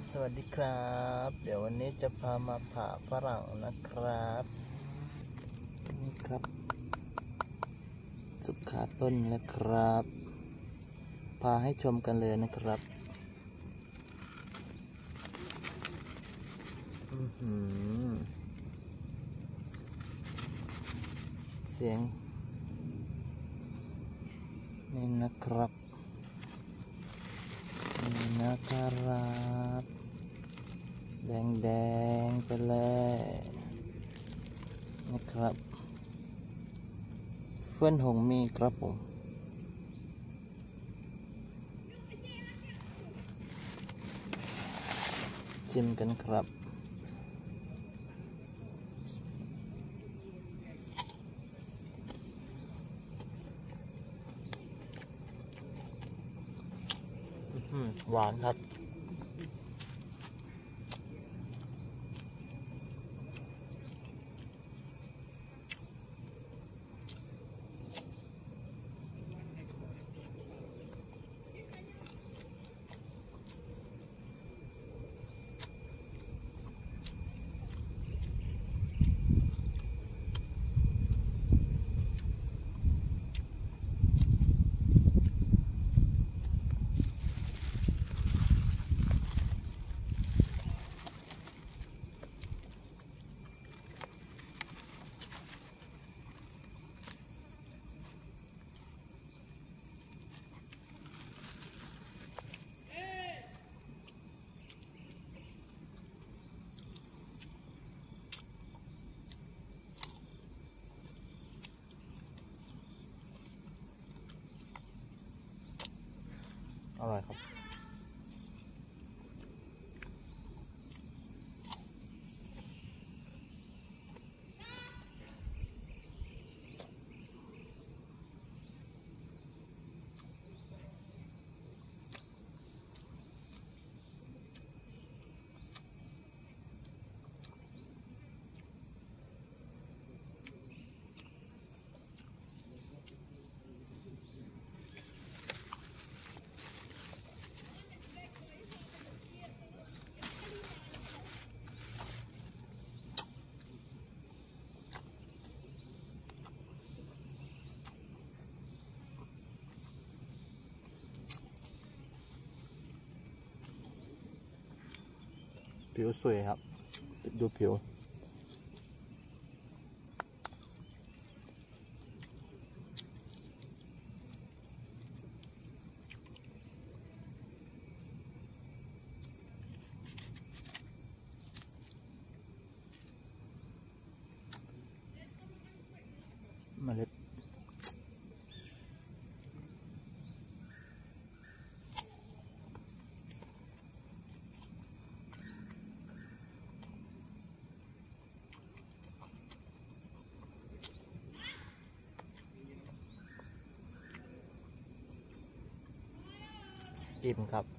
สวัสดีครับเดี๋ยววันนี้จะพามาผ่าฝรั่งนะครับนี่ครับสุกขาต้นแล้วครับพาให้ชมกันเลยนะครับเสียงนี่นะครับนี่นะครับแดงๆไปเลยนะครับเฟื่อนหงมีครับผมชิมกันครับหวานครับอร่อยครับผิวสวยครับดูผิวเมล็ดอิ่มครับ